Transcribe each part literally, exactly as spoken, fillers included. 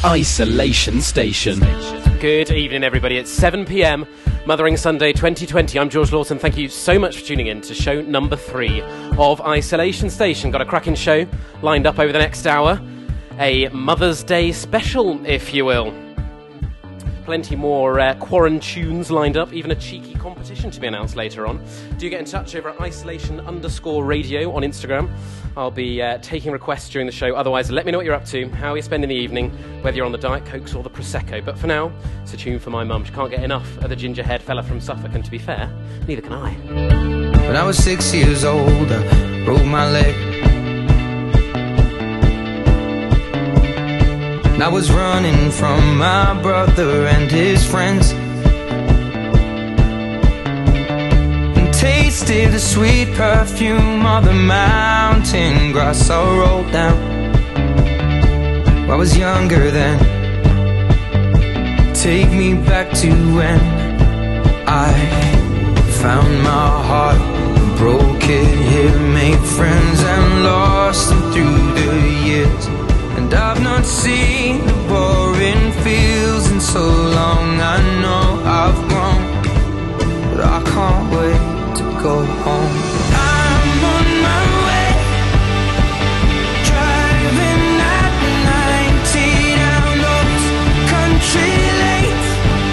Isolation Station. Good evening, everybody. It's seven p m, Mothering Sunday twenty twenty. I'm George Lawton. Thank you so much for tuning in to show number three of Isolation Station. Got a cracking show lined up over the next hour. A Mother's Day special, if you will. Plenty more uh, quaran-tunes lined up, even a cheeky competition to be announced later on. Do get in touch over at isolation underscore radio on Instagram. I'll be uh, taking requests during the show. Otherwise, let me know what you're up to, how you're spending the evening, whether you're on the Diet Cokes or the Prosecco. But for now, it's a tune for my mum. She can't get enough of the ginger-haired fella from Suffolk, and to be fair, neither can I. When I was six years old, I broke my leg. And I was running from my brother and his friends, and tasted the sweet perfume of the mountain grass I rolled down. I was younger then. Take me back to when I found my heart, broke it here, made friends and lost them through the years. And I've not seen the boring fields in so long. I know I've grown, but I can't wait to go home. I'm on my way, driving at ninety down those country lanes,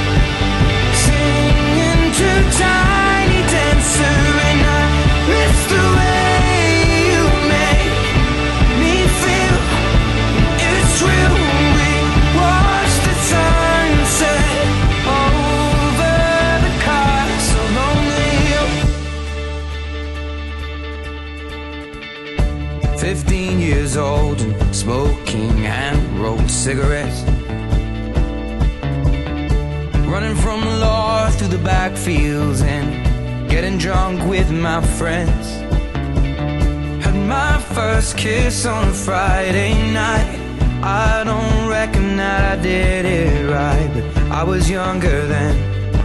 singing to Tiny Dancer, and I miss the way you make me feel. It's real. We watch the sunset over the castle on the hill. Fifteen years old and smoking hand-rolled cigarettes, running from the law through the backfields and getting drunk with my friends. Had my first kiss on a Friday night. I don't reckon that I did it right, but I was younger then.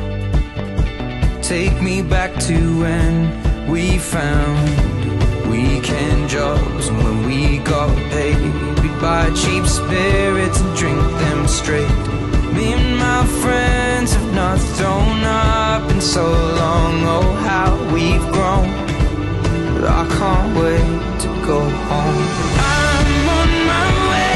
Take me back to when we found weekend jobs, and when we got paid, we'd buy cheap spirits and drink them straight. Me and my friends have not thrown up in so long. Oh, how we've grown, but I can't wait to go home. I'm on my way,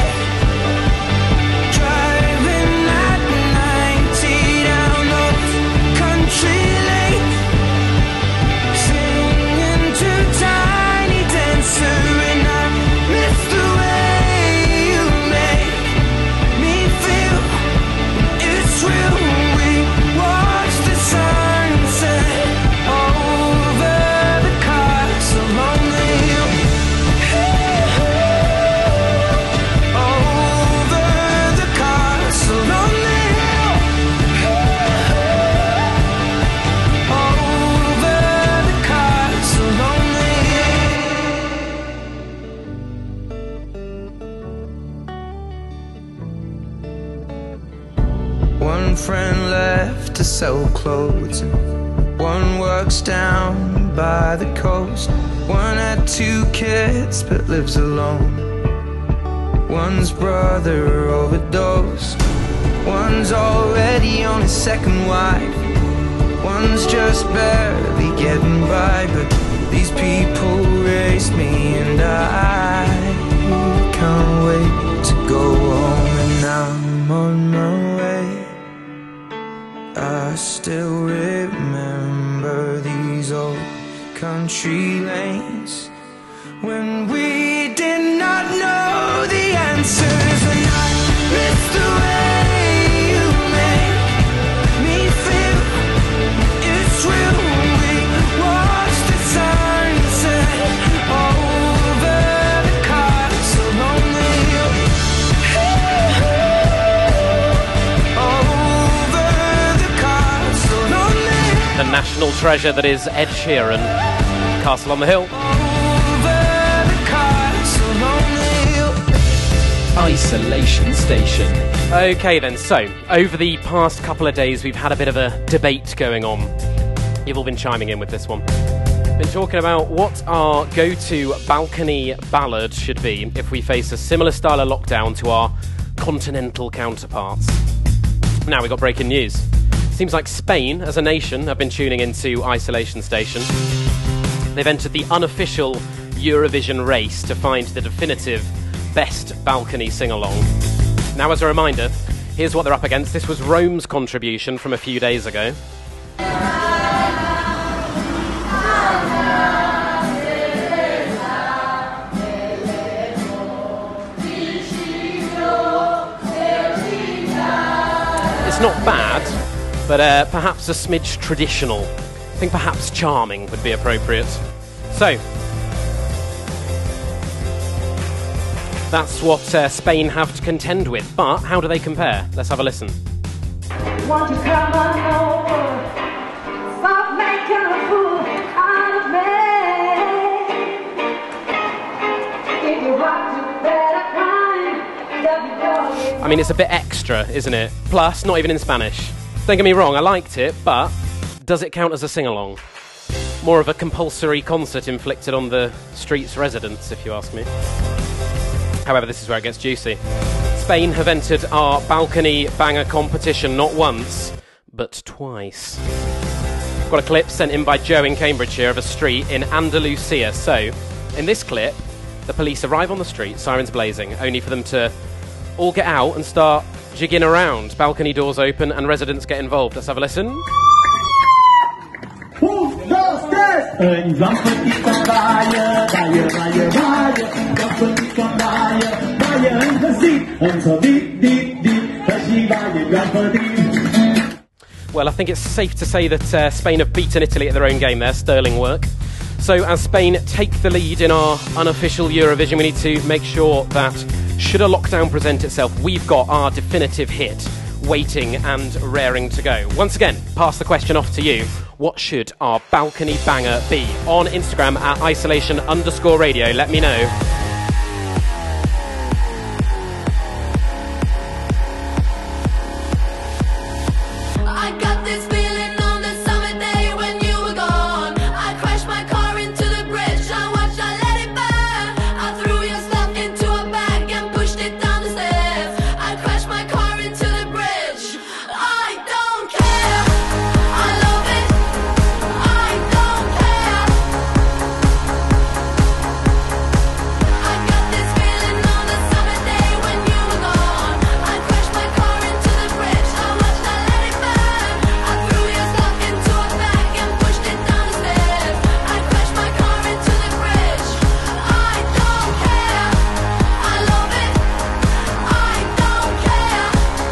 friend left to sell clothes, and one works down by the coast. One had two kids but lives alone. One's brother overdosed. One's already on his second wife. One's just barely getting by. But these people race me, and I can't wait to go home. And I'm on my way. I still remember these old country lanes when we did not know the answers, and I miss the way you make me feel. It's real. We watch the sunset over the castle on the hill. The national treasure that is Ed Sheeran, Castle on the Hill. Isolation Station. Okay then, so, over the past couple of days we've had a bit of a debate going on. You've all been chiming in with this one. Been talking about what our go-to balcony ballad should be if we face a similar style of lockdown to our continental counterparts. Now we've got breaking news. Seems like Spain, as a nation, have been tuning into Isolation Station. They've entered the unofficial Eurovision race to find the definitive best balcony sing-along. Now, as a reminder, here's what they're up against. This was Rome's contribution from a few days ago. It's not bad, but uh, perhaps a smidge traditional. I think perhaps charming would be appropriate. So, that's what uh, Spain have to contend with. But how do they compare? Let's have a listen. Want to come on over, stop making a fool out of me. If you want to better crime, I mean, it's a bit extra, isn't it? Plus, not even in Spanish. Don't get me wrong, I liked it, but does it count as a sing-along? More of a compulsory concert inflicted on the street's residents, if you ask me. However, this is where it gets juicy. Spain have entered our balcony banger competition not once, but twice. Got a clip sent in by Joe in Cambridgeshire of a street in Andalusia. So, in this clip, the police arrive on the street, sirens blazing, only for them to all get out and start jigging around. Balcony doors open and residents get involved. Let's have a listen. Un, dos, tres! În joan fătită baie, baie, baie, baie, joan fătită baie, baie în găsit, însă dit, dit, dit, că și baie, joan fătit. Well, I think it's safe to say that uh, Spain have beaten Italy at their own game there. Sterling work. So as Spain take the lead in our unofficial Eurovision, we need to make sure that should a lockdown present itself, we've got our definitive hit waiting and raring to go. Once again, pass the question off to you. What should our balcony banger be? On Instagram at isolation underscore radio, let me know. I got this feeling on the summer day when you were gone. I crashed my car into the bridge, I watched, I let it burn. I threw your stuff into a bag and pushed it down the stairs. I crashed my car into the bridge. I don't care, I love it. I don't care. I got this feeling on the summer day when you were gone. I crashed my car into the bridge, I watched, I let it burn. I threw your stuff into a bag and pushed it down the stairs. I crashed my car into the bridge. I don't care, I love it. I don't care.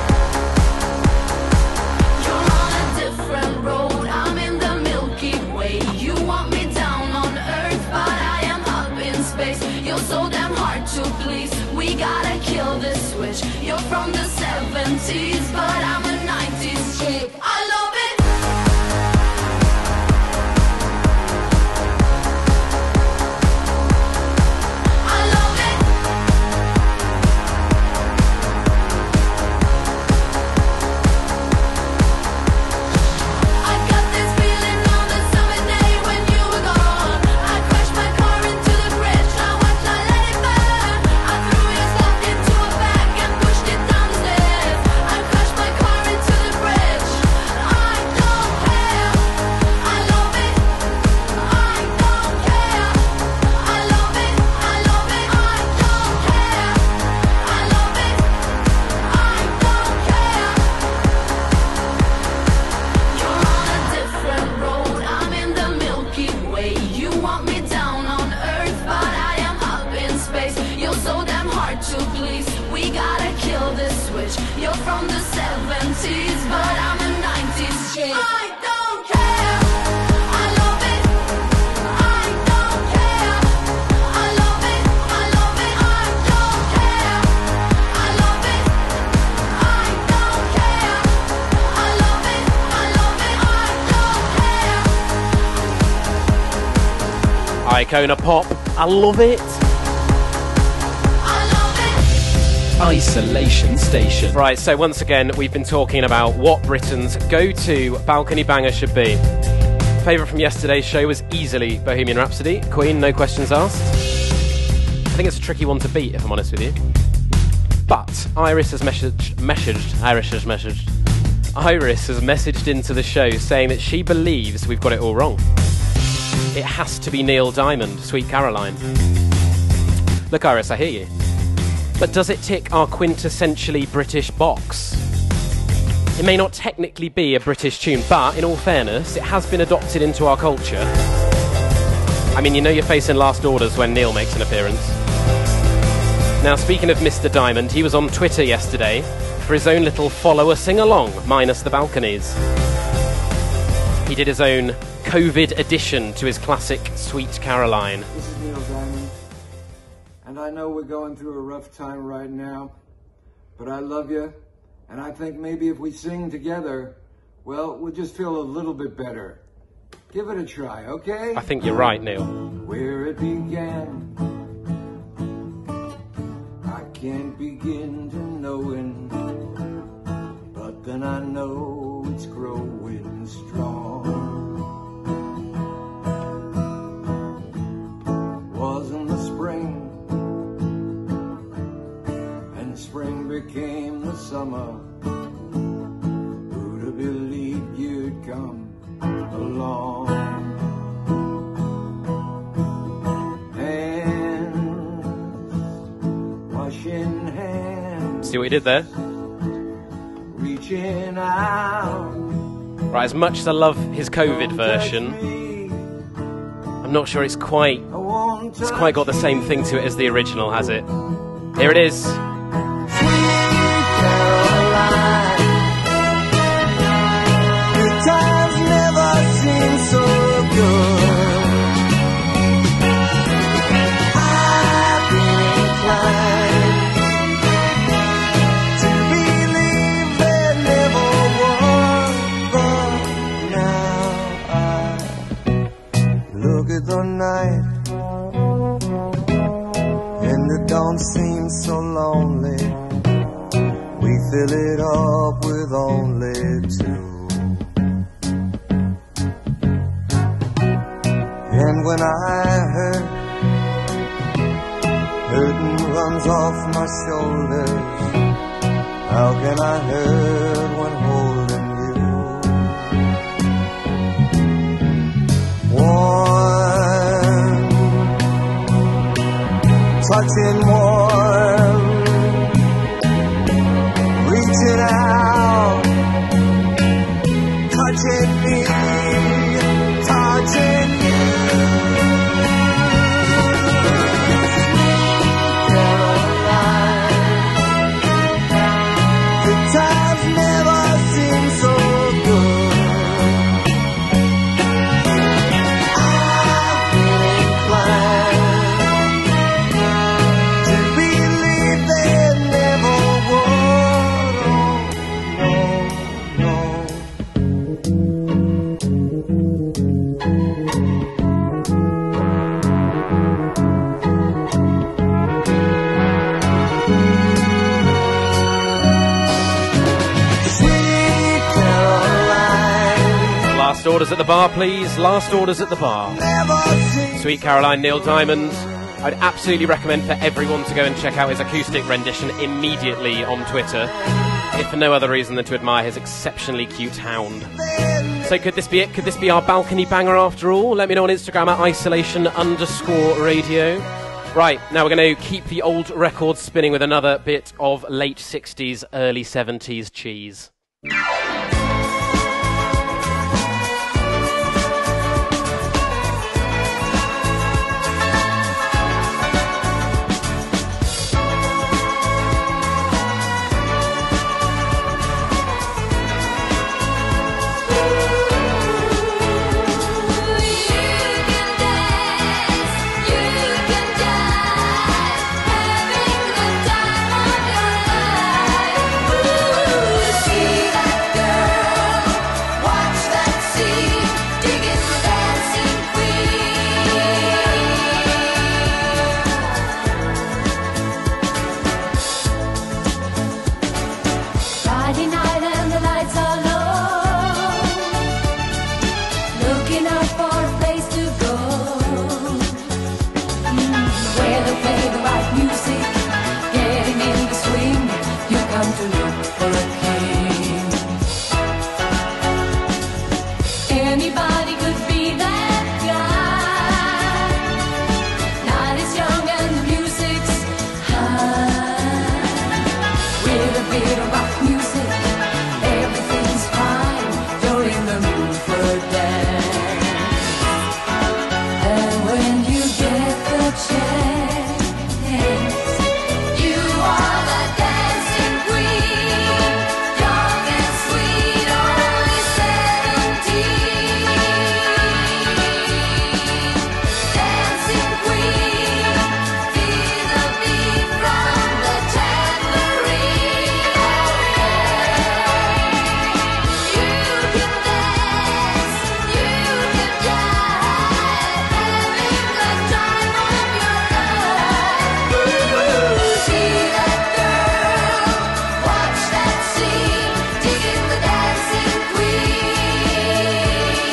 You're on a different road, I'm in the Milky Way. You want me down on Earth, but I am up in space. You're so damn hard to please, we gotta kill this switch. You're from the seventies, but I'm a nineties chick. I love it. I love it. I got this feeling on the summer day when you were gone. I crashed my car into the bridge, I watched, I let it burn. I threw your stuff into a bag and pushed it down the stairs. I crashed my car into the bridge. I don't care, I love it. I don't care, I love it. I love it. I don't care, I love it. I don't care. You're on a different road, I'm in the Milky Way. You want me down on Earth, but I am up in space. You're so damn hard to please, we gotta kill this switch. You're from the seventies, but I'm a nineties chick. I don't care, I love it. I don't care, I love it. I love it. I don't care, I love it. I don't care, I love it. I love it. I don't care. Icona Pop, I love it. I love it. Isolation Station. Right, so once again, we've been talking about what Britain's go-to balcony banger should be. Favourite from yesterday's show was easily Bohemian Rhapsody. Queen, no questions asked. I think it's a tricky one to beat, if I'm honest with you. But Iris has messaged, messaged, Iris has messaged, Iris has messaged into the show saying that she believes we've got it all wrong. It has to be Neil Diamond, Sweet Caroline. Look, Iris, I hear you. But does it tick our quintessentially British box? It may not technically be a British tune, but in all fairness, it has been adopted into our culture. I mean, you know you're facing last orders when Neil makes an appearance. Now, speaking of Mister Diamond, he was on Twitter yesterday for his own little follower sing-along, minus the balconies. He did his own COVID addition to his classic Sweet Caroline. This is Neil Diamond, and I know we're going through a rough time right now, but I love you, and I think maybe if we sing together, well, we'll just feel a little bit better. Give it a try, okay? I think you're right, Neil. Where it began, I can't begin to knowing, but then I know it's growing strong. Was in the spring, and spring became the summer. Who'd have believed you'd come along? Hands, washing hands. See what he did there? Reaching out. Right, as much as I love his COVID version, I'm not sure it's quite it's quite got the same thing to it as the original, has it? Here it is. The night and it don't seem so lonely. We fill it up with only two. And when I hurt, hurting runs off my shoulders. How can I hurt when holding you? One touching warm, reaching out, touching me, touching you. Caroline, the times never seem so good. I've been inclined to believe there never was. Oh, no, Sweet Caroline, Last orders at the bar, please. Last orders at the bar. never seem Sweet Caroline, Neil Diamond. I'd absolutely recommend for everyone to go and check out his acoustic rendition immediately on Twitter, if for no other reason than to admire his exceptionally cute hound. So could this be it? Could this be our balcony banger after all? Let me know on Instagram at isolation underscore radio. Right, now we're going to keep the old record spinning with another bit of late sixties, early seventies cheese. Friday night and the lights are low, looking out for a place to go, mm, where they play the right music, getting in the swing to look for a king. Anybody could be that guy. Night is young and the music's high. With a bit of rock music, everything's fine. You're in the mood for a dance. And when you get the chance, you are the dancing queen, young and sweet, only seventeen. Dancing queen, feel the beat from the tambourine. You can dance, you can jive, having the time of your life. See that girl, watch that scene, digging the dancing queen.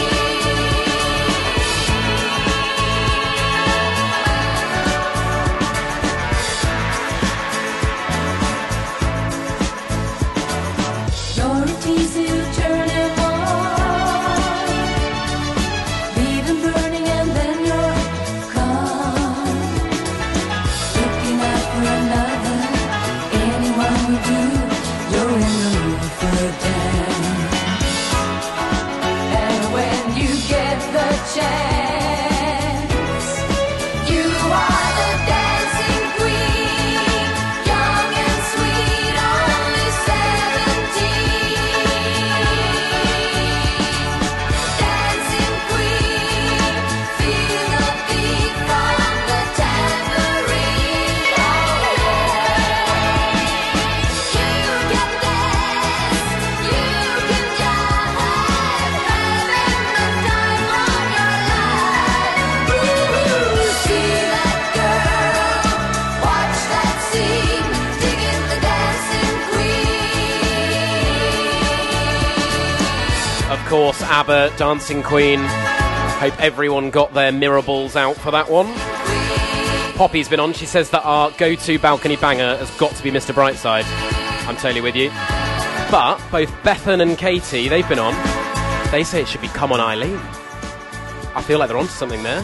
You're a tease to turn him on, leave him burning and then you're gone. Looking out for another, anyone will do. You're in the mood for a dance. And when you get the chance, you are the dancing queen, young and sweet, only seventeen. Dancing queen, feel the beat from the tambourine. You can dance, you can jive, having the time of your life. Ooh, see that girl, watch that scene, digging the dancing queen. Of course, ABBA, Dancing Queen. Hope everyone got their mirror balls out for that one. Poppy's been on. She says that our go-to balcony banger has got to be Mister Brightside. I'm totally with you. But both Bethan and Katie, they've been on. They say it should be Come On Eileen. I feel like they're onto something there.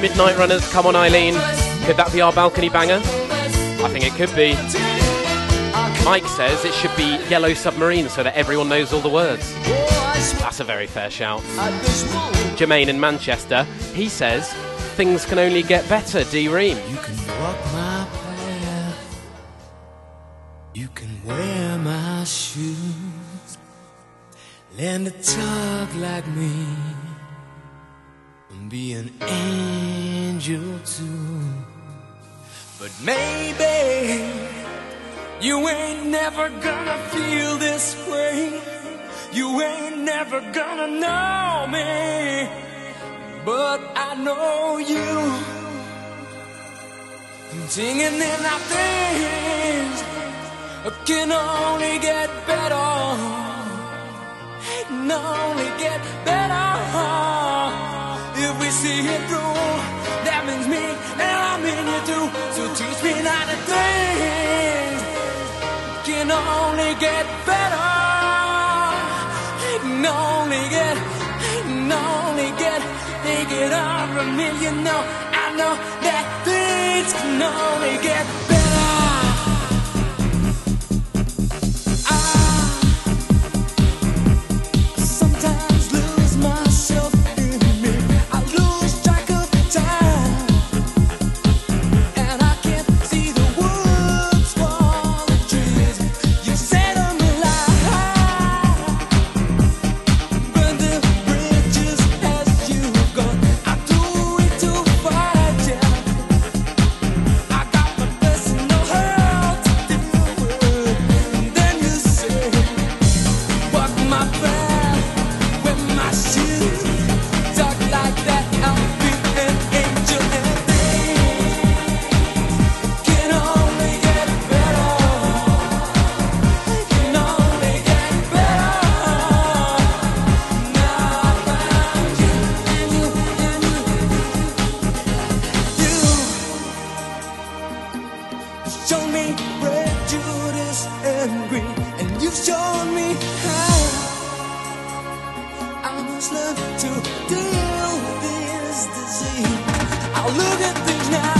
Midnight Runners, Come On Eileen. Could that be our balcony banger? I think it could be. Mike says it should be Yellow Submarine so that everyone knows all the words. That's a very fair shout. Jermaine in Manchester, he says things can only get better, D-Ream. You can walk my path, you can wear my shoes, learn to talk like me, and be an angel too. But maybe you ain't never gonna feel this way, you ain't never gonna know me, but I know you. Singing in our things can only get better, can only get better. If we see it through, that means me and I mean you too. So teach me not to think, can only get better, can only get, can only get, take it all from me, you know. I know that things can only get better. I sometimes lose myself in me, I lose track of time, and I can't see the woods for the trees. You set them alive, burn the bridges as you go. I do it to fight you. I got my personal hell to deal with. And then you say, walk my path with my shoes. Talk like that, I'll be an angel. And things can only get better, can only get better. Now I found you, and you, and you, you. You show me prejudice and greed, and you showed me how I must learn to deal with this disease. I'll look at things now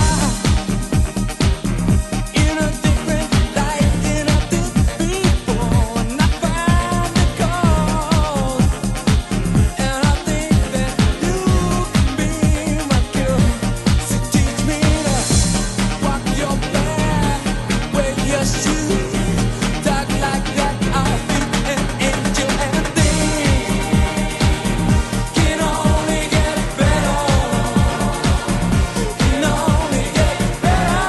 in a different light than I did before, and I find the cause, and I think that you can be my cure. So teach me to walk your path, wear your shoes, talk like that, I'll be an angel. And things can only get better, can only get better.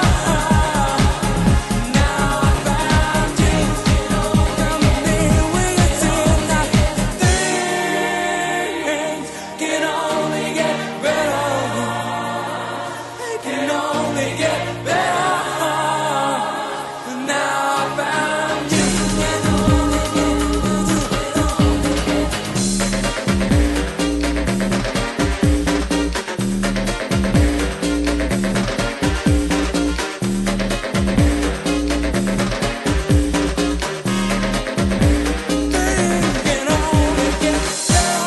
Now I found you, come with me when you see that things can only get better, can only get better. Now I found you. Things can only get better,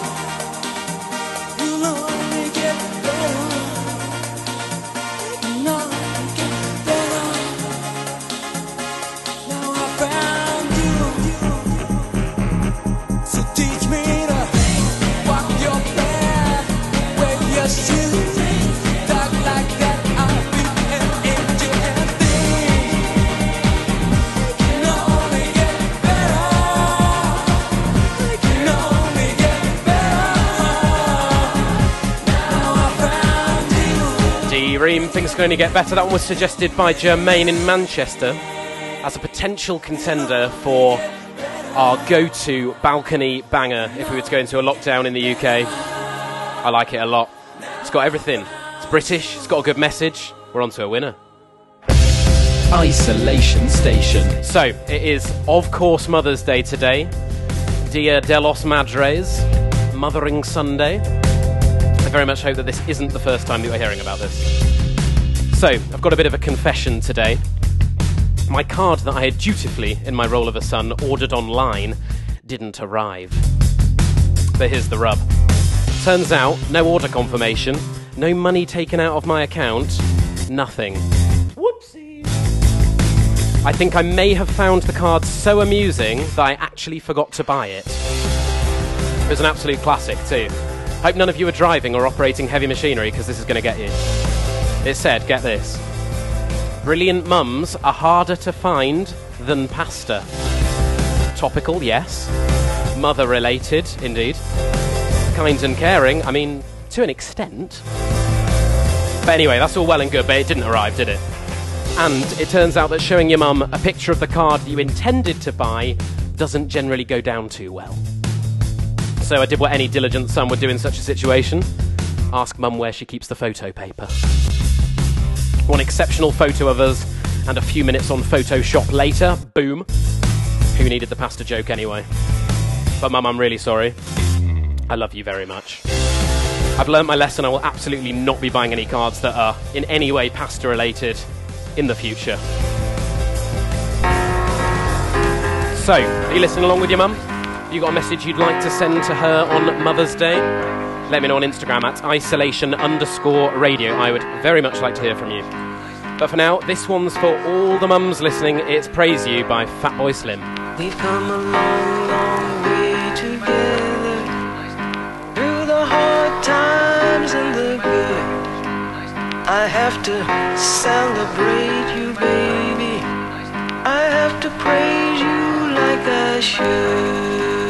will only get better, can only get better. Now I found you, so teach me to walk your path, wear your shoes, talk like that, I'll be an angel. And things can only get better, can only get better. Now I found you. D-Ream, things can only get better. That one was suggested by Jermaine in Manchester as a potential contender for our go-to balcony banger if we were to go into a lockdown in the U K. I like it a lot. It's got everything. It's British, it's got a good message. We're on to a winner. Isolation Station. So, it is, of course, Mother's Day today. Dia de los Madres, Mothering Sunday. I very much hope that this isn't the first time that you're hearing about this. So, I've got a bit of a confession today. My card that I had dutifully, in my role of a son, ordered online didn't arrive. But here's the rub. Turns out, no order confirmation, No money taken out of my account. Nothing. Whoopsie. I think I may have found the card so amusing that I actually forgot to buy it. It was an absolute classic too. Hope none of you are driving or operating heavy machinery, because this is going to get you. It said, get this. Brilliant mums are harder to find than pasta. Topical, yes. Mother related, indeed. Kind and caring, I mean, to an extent. But anyway, that's all well and good, but it didn't arrive, did it? And it turns out that showing your mum a picture of the card you intended to buy doesn't generally go down too well. So I did what any diligent son would do in such a situation. Ask mum where she keeps the photo paper. One exceptional photo of us, and a few minutes on Photoshop later, boom. Who needed the pasta joke anyway? But mum, I'm really sorry. I love you very much. I've learnt my lesson. I will absolutely not be buying any cards that are in any way pasta related in the future. So, are you listening along with your mum? Have you got a message you'd like to send to her on Mother's Day? Let me know on Instagram at isolation underscore radio. I would very much like to hear from you. But for now, this one's for all the mums listening. It's Praise You by Fatboy Slim. We've come a long, long way together, through the hard times and the good. I have to celebrate you, baby. I have to praise you like I should.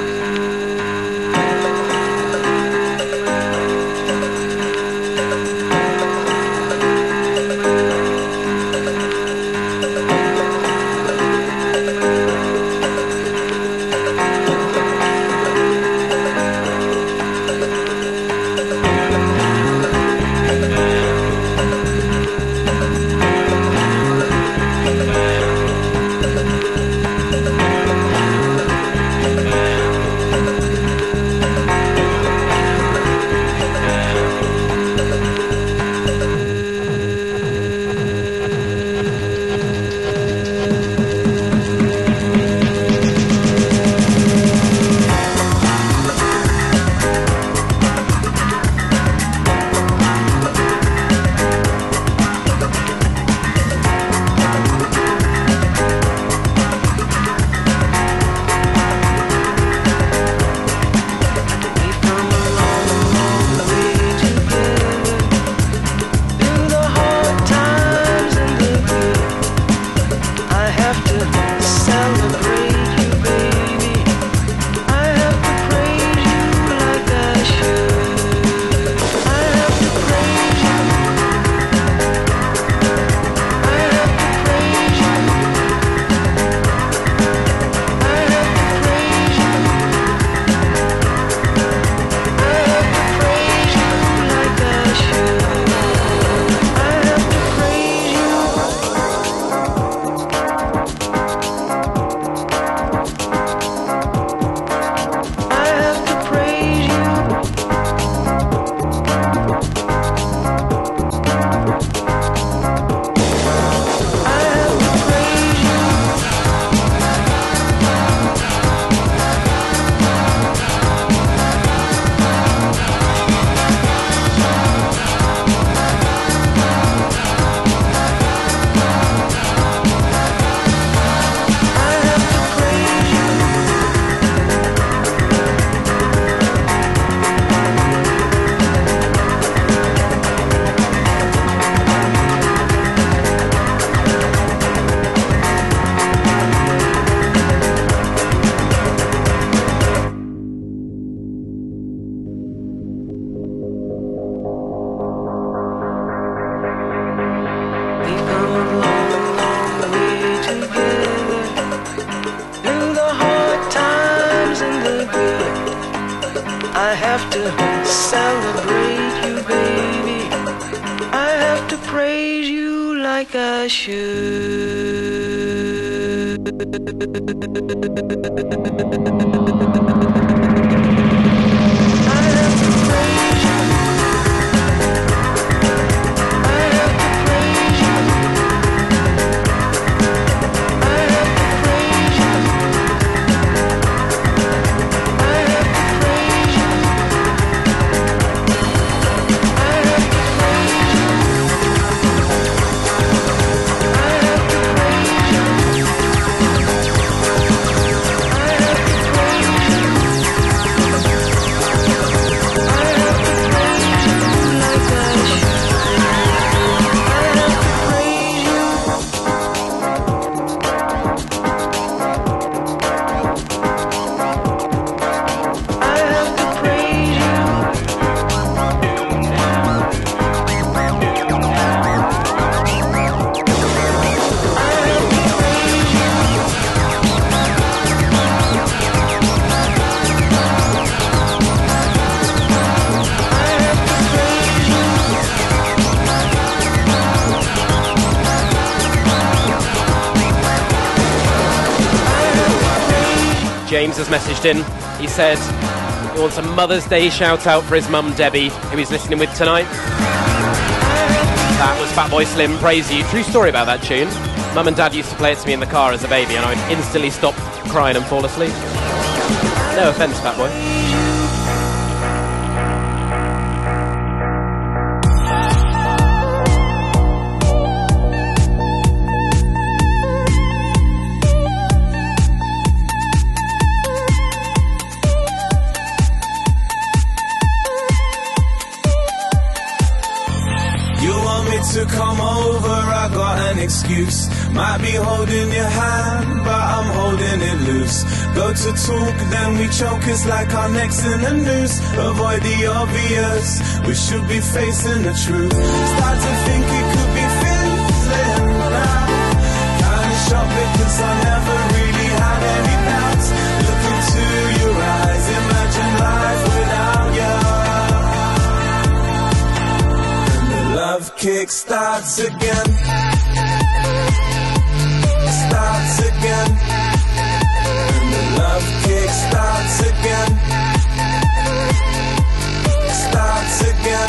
I have to celebrate you, baby. I have to praise you like I should. I have to praise you. I have to praise you. I have to praise you. I have to praise you. I have to praise you. James has messaged in. He said he wants a Mother's Day shout out for his mum Debbie, who he's listening with tonight. That was Fatboy Slim, Praise You. True story about that tune. Mum and Dad used to play it to me in the car as a baby, and I would instantly stop crying and fall asleep. No offence, Fatboy. To come over, I got an excuse. Might be holding your hand, but I'm holding it loose. Go to talk, then we choke. It's like our necks in the noose. Avoid the obvious, we should be facing the truth. Start to think it could be fizzling now. Kinda shocked because I never really had any doubts. Look into your eyes, imagine life without you. Love kick starts again, starts again, and the love kick starts again, starts again.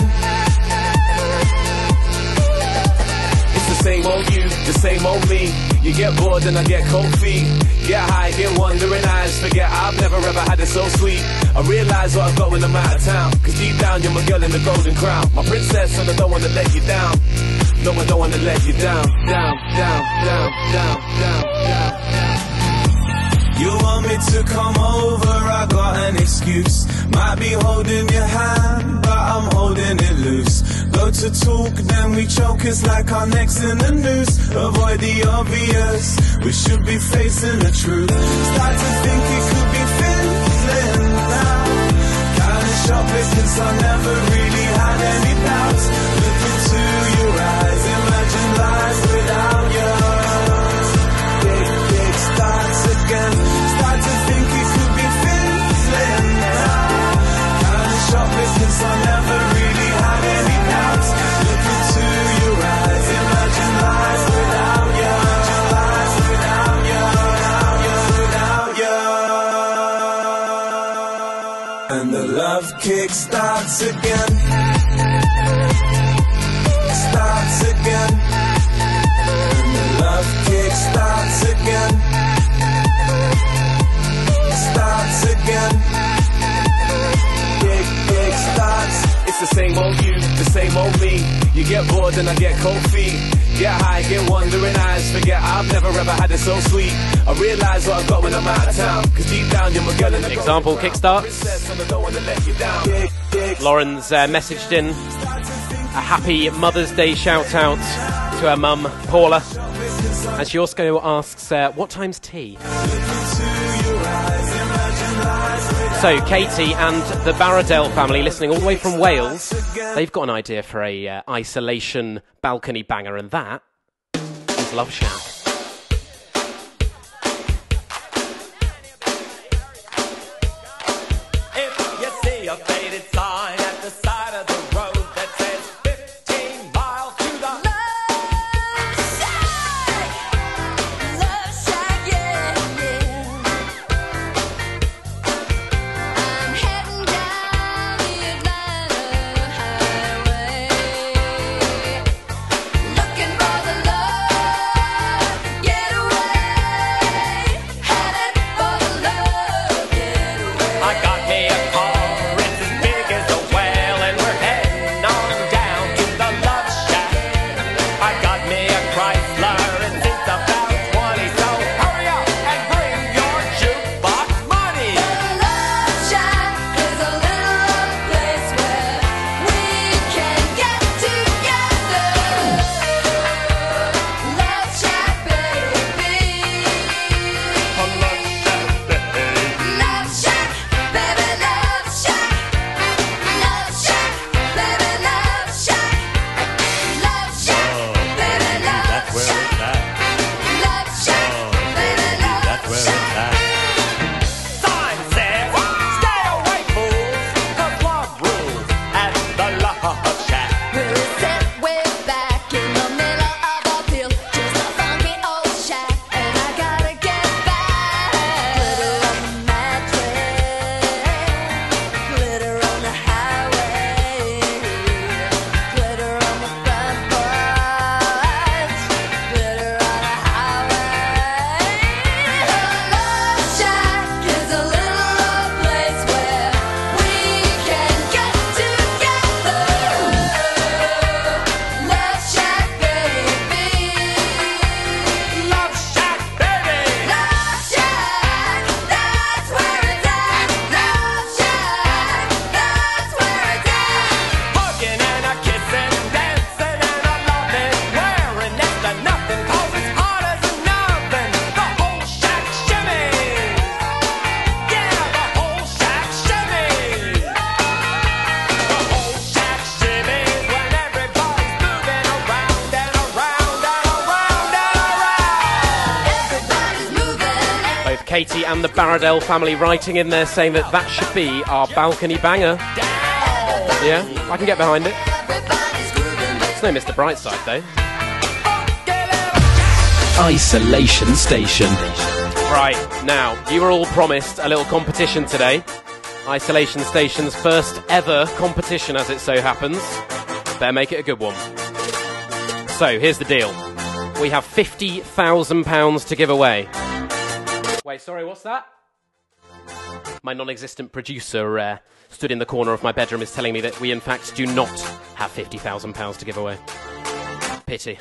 It's the same old you, the same old me. You get bored and I get cold feet. Get high, get wandering eyes. Forget I've never ever had it so sweet. I realise what I've got when I'm out of town. Cause deep down you're my girl in the golden crown. My princess and I don't wanna let you down. No, I don't wanna let you down. Down, down, down, down, down, down, down. You want me to come over, I got an excuse. Might be holding your hand, but I'm holding it loose. Go to talk, then we choke. It's like our necks in the noose. Avoid the obvious, we should be facing the truth. Start to think it could be fizzling now. Kinda shocked because I never really had any doubts. Look into your eyes, imagine life without you. Big, big starts again. Start to think it could be fizzling now. Kinda shocked because I never really had any doubts. Look into your eyes, imagine life without you. Life without you, without you, without you. And the love kick starts again, starts again, and the love kick starts again, starts again. Big, big starts. It's the same old you, the same old me. You get bored and I get cold feet. Get high, get wandering eyes. Forget I've never ever had it so sweet. I realise what I've got when I'm out of town. Cause deep down you're my girl in the Example kickstarts. Lauren's uh, messaged in a happy Mother's Day shout out to her mum, Paula. And she also asks, uh, what time's tea? So, Katie and the Barradell family, listening all the way from Wales, they've got an idea for a uh, isolation balcony banger, and that is Love Shack. If you see a faded sign at the side of the road that says fifteen miles to the Love Shack, Love Shack, yeah, yeah. I'm heading down the Atlanta highway, looking for the love Katie and the Baradell family writing in there saying that that should be our balcony banger. Yeah, I can get behind it. It's no Mister Brightside though. Isolation Station. Right, now, you were all promised a little competition today. Isolation Station's first ever competition, as it so happens. Better make it a good one. So, here's the deal. We have fifty thousand pounds to give away. Wait, sorry, what's that? My non-existent producer uh, stood in the corner of my bedroom is telling me that we in fact do not have fifty thousand pounds to give away. Pity.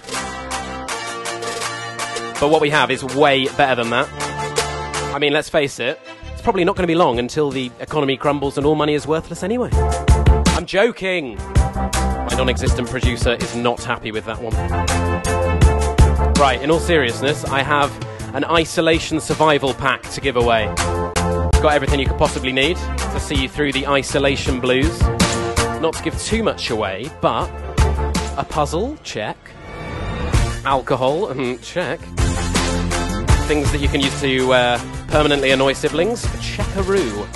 But what we have is way better than that. I mean, let's face it, it's probably not going to be long until the economy crumbles and all money is worthless anyway. I'm joking! My non-existent producer is not happy with that one. Right, in all seriousness, I have an isolation survival pack to give away. It's got everything you could possibly need to see you through the isolation blues. Not to give too much away, but a puzzle, check. Alcohol, check. Things that you can use to uh, permanently annoy siblings, checkaroo.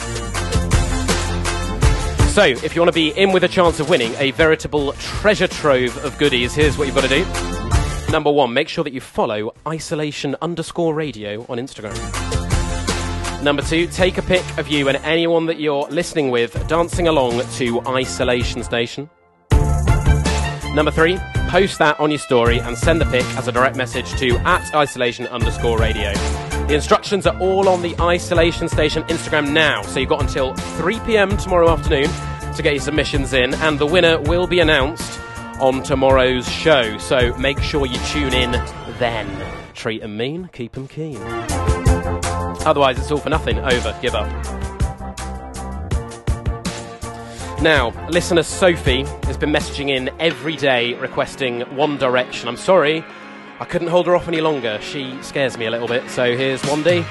So, if you want to be in with a chance of winning a veritable treasure trove of goodies, here's what you've got to do. Number one, make sure that you follow isolation underscore radio on Instagram. Number two, take a pic of you and anyone that you're listening with dancing along to Isolation Station. Number three, post that on your story and send the pic as a direct message to at isolation underscore radio. The instructions are all on the Isolation Station Instagram now, so you've got until three p.m. tomorrow afternoon to get your submissions in, and the winner will be announced on tomorrow's show, so make sure you tune in then. Treat 'em mean, keep 'em keen. Otherwise, it's all for nothing. Over. Give up. Now, listener Sophie has been messaging in every day requesting One Direction. I'm sorry, I couldn't hold her off any longer. She scares me a little bit, so here's one D.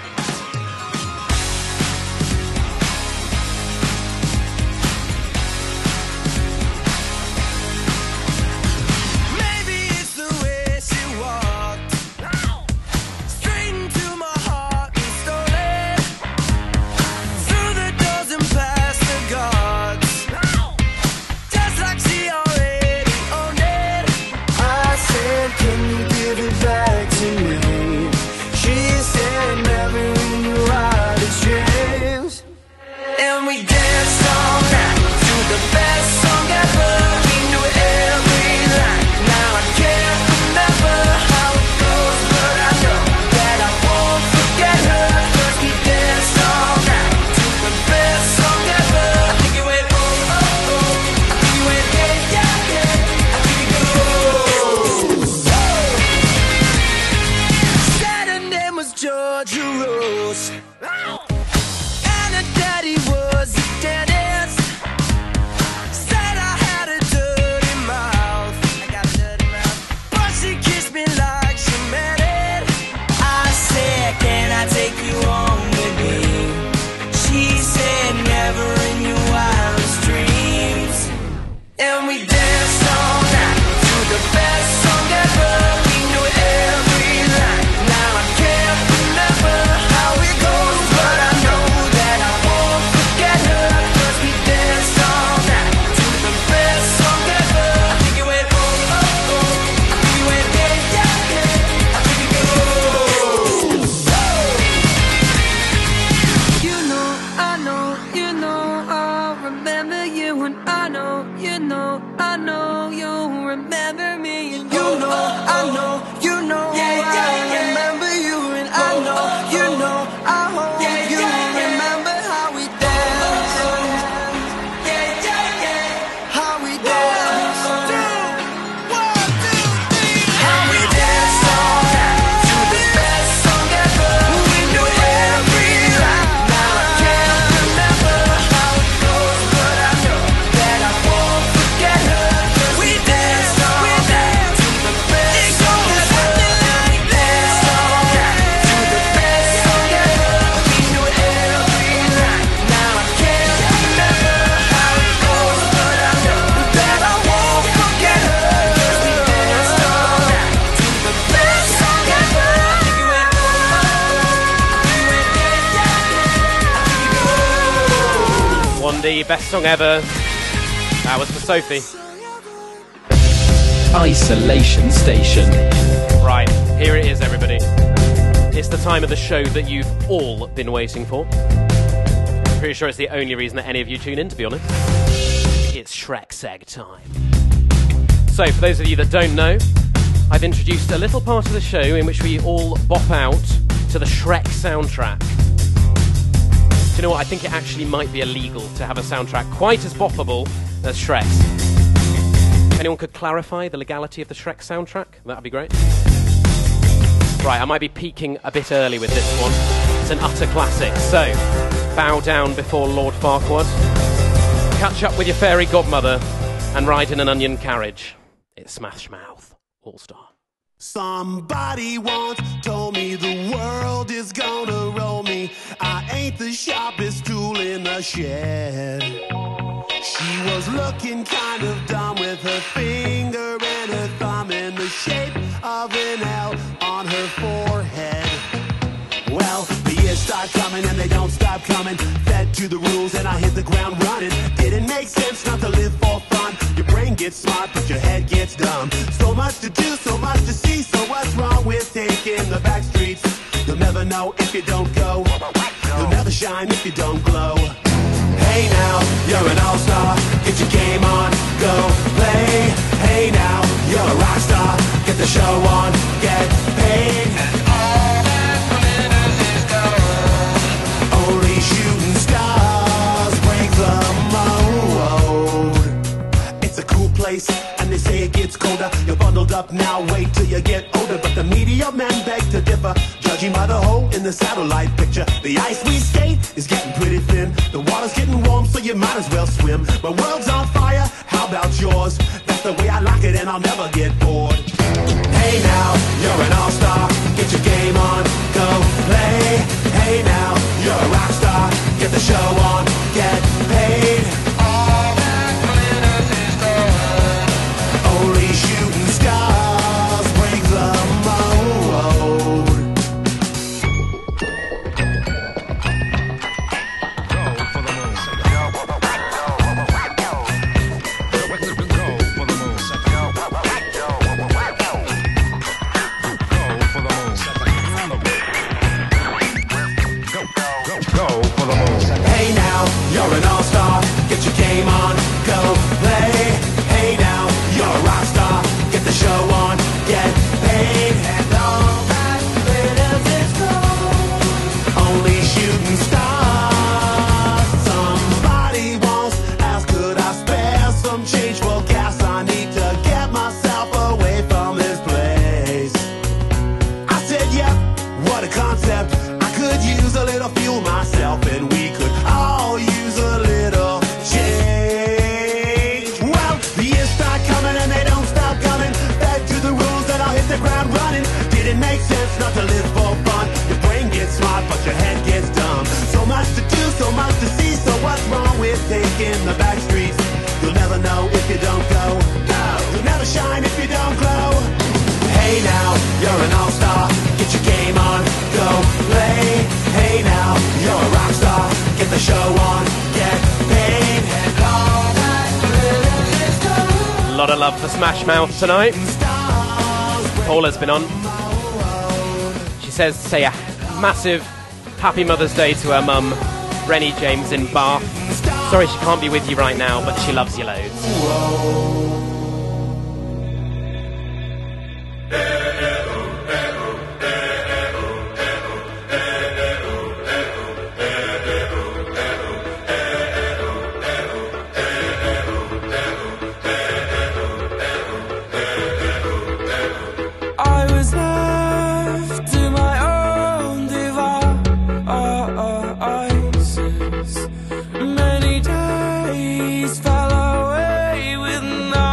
Andy, best song ever. That was for Sophie. Isolation Station. Right, here it is, everybody. It's the time of the show that you've all been waiting for. Pretty sure it's the only reason that any of you tune in, to be honest. It's Shrek Seg time. So, for those of you that don't know, I've introduced a little part of the show in which we all bop out to the Shrek soundtrack. Do you know what? I think it actually might be illegal to have a soundtrack quite as boppable as Shrek's. If anyone could clarify the legality of the Shrek soundtrack, that'd be great. Right, I might be peaking a bit early with this one. It's an utter classic, so bow down before Lord Farquaad, catch up with your fairy godmother, and ride in an onion carriage. It's Smash Mouth All-Star. Somebody once told me the world is gonna roll me. I ain't the sharpest tool in the shed. She was looking kind of dumb with her finger and her thumb in the shape of an L on her forehead. Well, the years start coming and they don't stop coming. Fed to the rules and I hit the ground running. Didn't make sense not to live for fun. Your brain gets smart but your head gets dumb. So much to do, so much to see. So what's wrong with taking the back streets? You'll never know if you don't go. You'll never shine if you don't glow. Hey now, you're an all-star. Get your game on, go play. Hey now, you're a rock star. Get the show on, get paid. And all that glitters is gold. Only shooting stars break the mold. It's a cool place, and they say it gets colder. You're bundled up now, wait till you get older. But the media men beg to differ, judging by the hole in the satellite picture. The ice we skate is getting pretty thin. The water's getting warm, so you might as well swim. My world's on fire, how about yours? That's the way I like it, and I'll never get bored. Hey now, you're an all-star. Get your game on, go play. Hey now, you're a rock star. Get the show on, get paid. All that glitters is gold. Only shooting stars break the mold. Hey now, you're an all-star. Get your game on, go play. Hey now, you're a rock star. Get the show on, get paid. And all that glitters is gold. Only shooting stars. Somebody once asked, could I spare some change for gas? I need to get myself away from this place. I said, yeah, what a concept. I could use a little fuel myself, and we could all use a little change. Well, the years start coming and they don't stop coming. Back to the rules that I'll hit the ground running. Didn't make sense not to live for fun. Your brain gets smart but your head gets dumb. So much to do, so much to see. So what's wrong with taking the back streets? You'll never know if you don't go. No, you'll never shine if you don't glow. Hey now, you're an all-star. Get your game on, go play. Hey now, you're a rock star. Get the show on, get paid. And all that glitters is gold. A lot of love for Smash Mouth tonight. Paula's been on. She says, say a massive happy Mother's Day to her mum, Rennie James in Bath. Sorry she can't be with you right now, but she loves you loads. I was left to my own devices. Many days fell away with no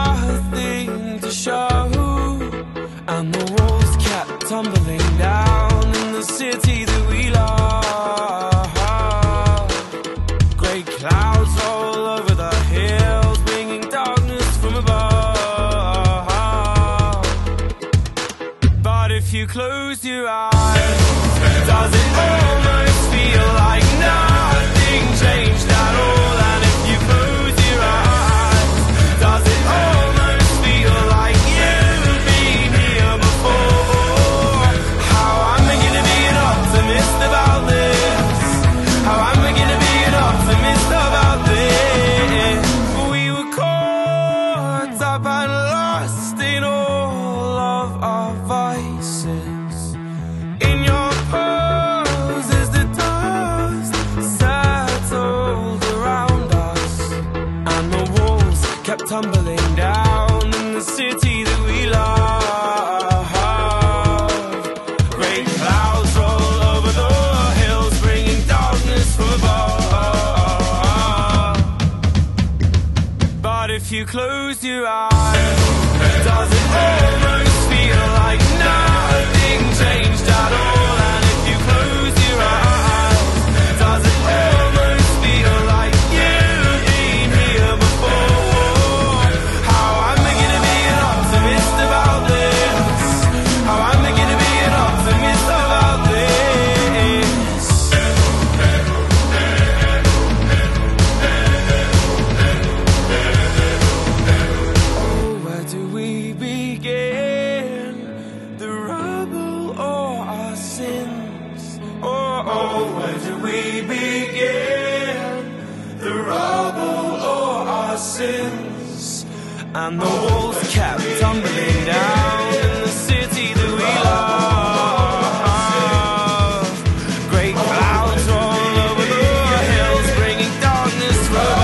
you close your eyes, does it almost feel like nothing changed at all? And if you close your eyes, does it almost feel like you've been here before? How am I gonna be an optimist about this? How am I gonna be an optimist about this? Oh, where do we begin? The rubble or our sins? Oh, oh, where do we begin? The rubble or our sins? And the walls kept tumbling down in the city that we love. Great clouds all over the hills, bringing darkness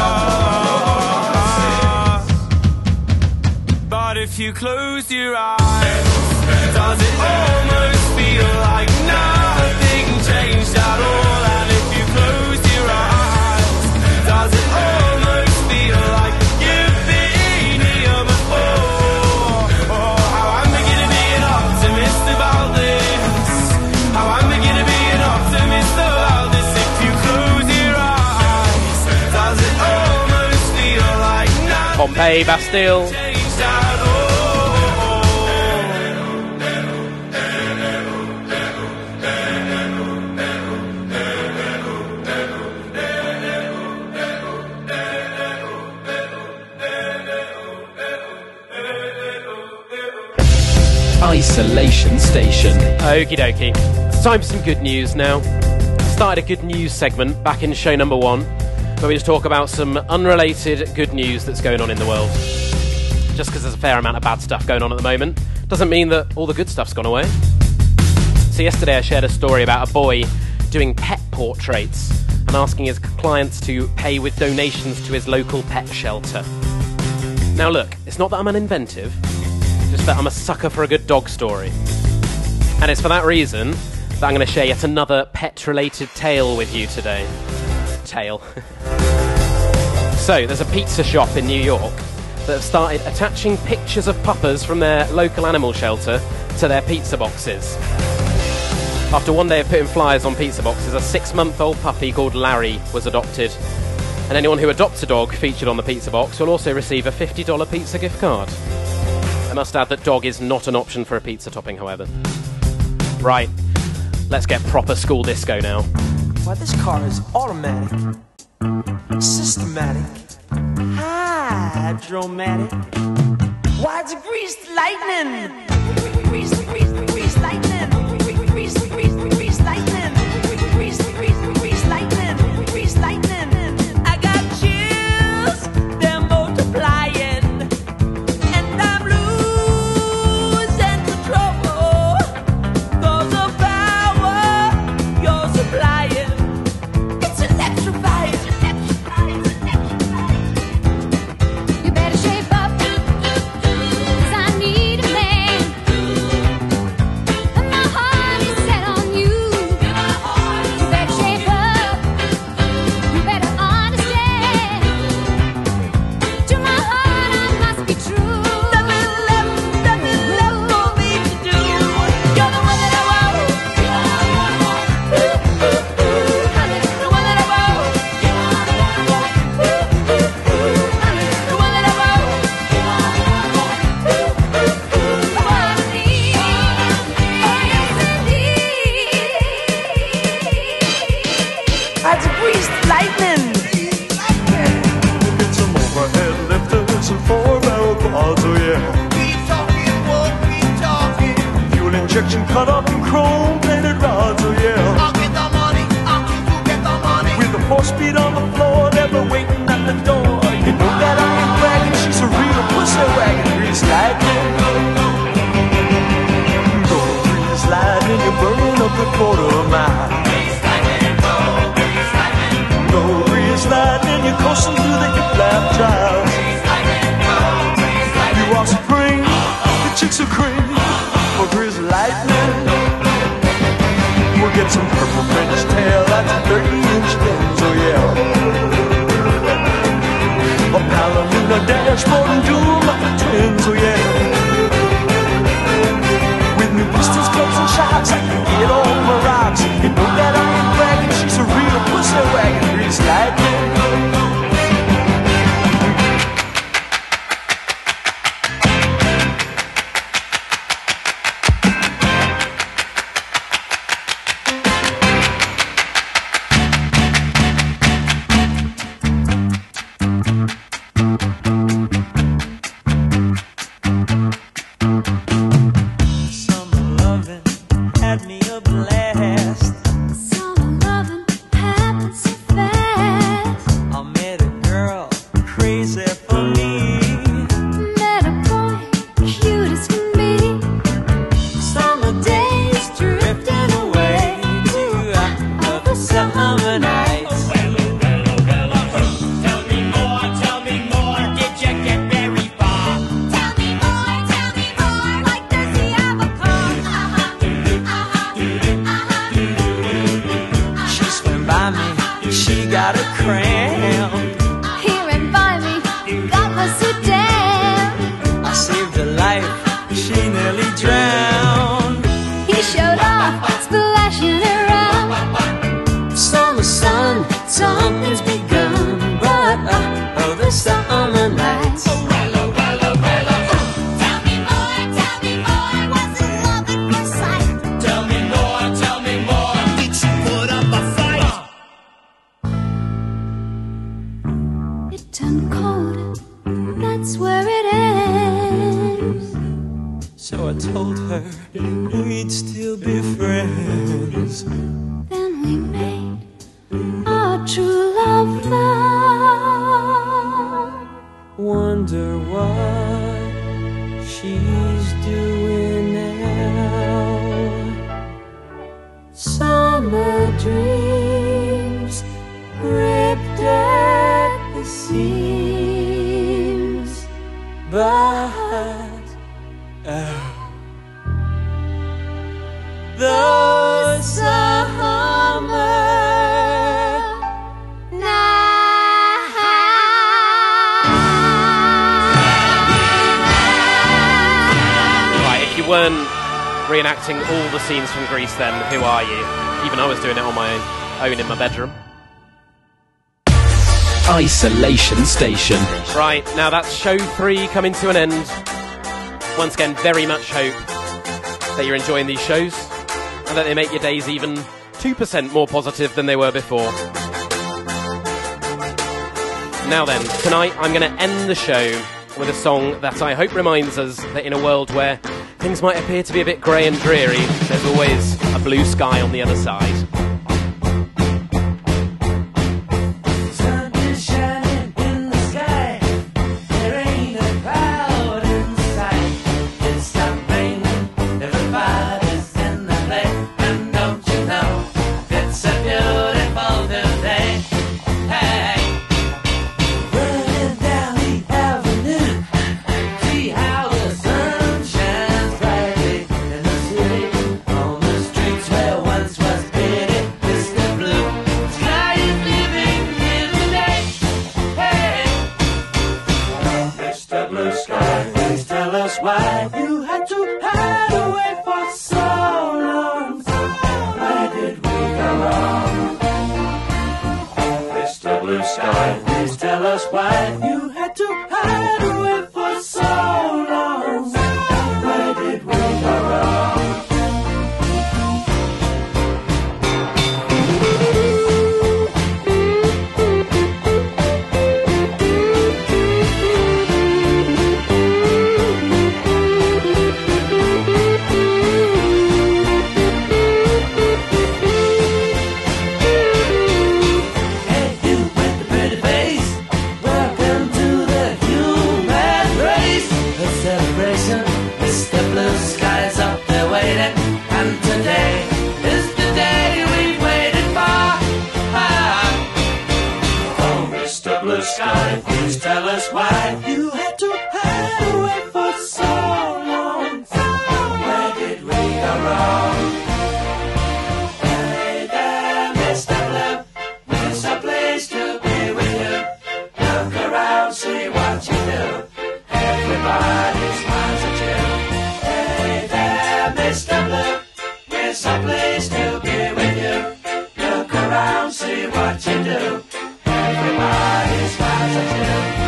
from us. But if you close your eyes, does it almost feel like nothing changed at all? And if you close your eyes, does it almost feel like you've been here before? Oh, how am I gonna be an optimist about this? How am I gonna be an optimist about this? If you close your eyes, does it almost feel like nothing Pompeii, Bastille. changed at all? Isolation Station. Okie dokie. It's time for some good news now. Started a good news segment back in show number one, where we just talk about some unrelated good news that's going on in the world. Just because there's a fair amount of bad stuff going on at the moment, doesn't mean that all the good stuff's gone away. So yesterday I shared a story about a boy doing pet portraits and asking his clients to pay with donations to his local pet shelter. Now look, it's not that I'm uninventive, just that I'm a sucker for a good dog story. And it's for that reason that I'm going to share yet another pet-related tale with you today. Tale. So, there's a pizza shop in New York that have started attaching pictures of puppas from their local animal shelter to their pizza boxes. After one day of putting flyers on pizza boxes, a six-month-old puppy called Larry was adopted. And anyone who adopts a dog featured on the pizza box will also receive a fifty dollars pizza gift card. I must add that dog is not an option for a pizza topping, however. Right, let's get proper school disco now. Why, this car is automatic, systematic, hydromatic. Why, it's a greased lightning. Grease, grease, grease lightning. Grease, grease, grease lightning. Grease, grease, grease lightning. Grease lightning. I got chills, they're multiplying. My dashboard and doom like the twins, oh yeah. With new pistols, clubs and shots, I can get all my rocks. You know that I ain't bragging, she's a real pussy wagon, grease lightning. Reenacting all the scenes from Grease then, who are you? Even I was doing it on my own in my bedroom. Isolation Station. Right, now that's show three coming to an end. Once again, very much hope that you're enjoying these shows and that they make your days even two percent more positive than they were before. Now then, tonight I'm going to end the show with a song that I hope reminds us that in a world where things might appear to be a bit grey and dreary, there's always a blue sky on the other side. Sun is shining in the sky. There ain't a cloud in sight. It stopped raining. Everybody's in the play. And don't you know, it's a beautiful new day. Hey, running down the avenue. See how the sun shines brightly in the city. On the streets where once was pity, Mister Blue. Sky is living here today. Hey, Mister Blue Sky, please tell us why you had to hide away for so long. Where did we go wrong? Mister Blue Sky, please tell us why you had to hide away for so long. Where did we go wrong? Hey, you with the pretty face, welcome what you do. Everybody smiles at you.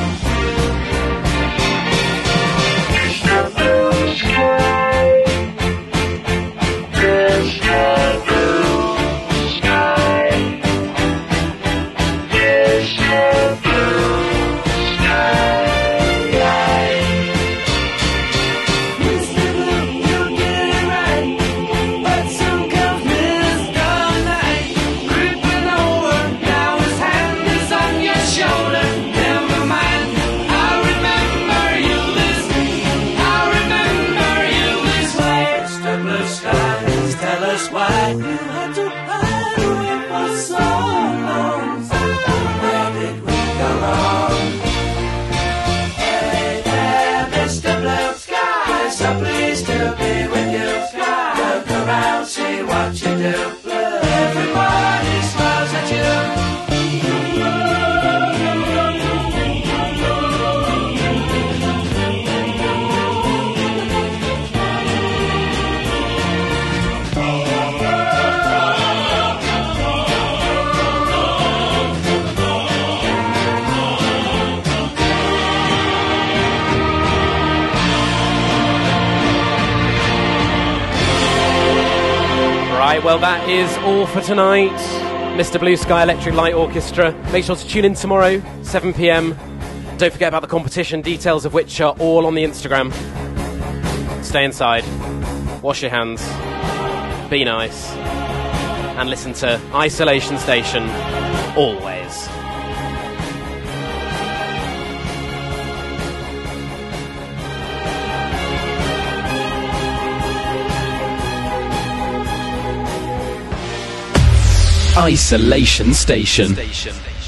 Well, that is all for tonight. Mister Blue Sky Electric Light Orchestra. Make sure to tune in tomorrow, seven p m. Don't forget about the competition, details of which are all on the Instagram. Stay inside, wash your hands, be nice, and listen to Isolation Station always. Isolation Station. Station.